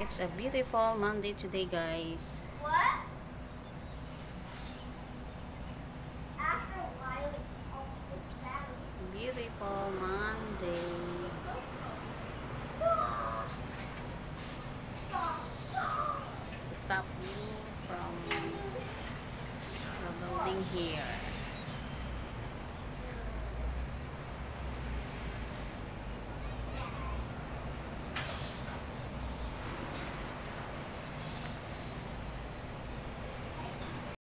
It's a beautiful Monday today, guys. What? After a while of this battle. Beautiful Monday. Top view from the building here.